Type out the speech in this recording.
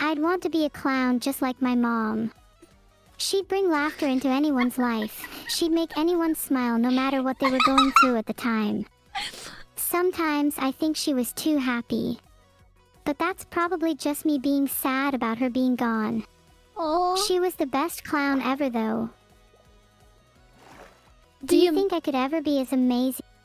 I'd want to be a clown just like my mom. She'd bring laughter into anyone's life. She'd make anyone smile no matter what they were going through at the time. Sometimes I think she was too happy. But that's probably just me being sad about her being gone. Oh. She was the best clown ever though. Do you think I could ever be as amazing?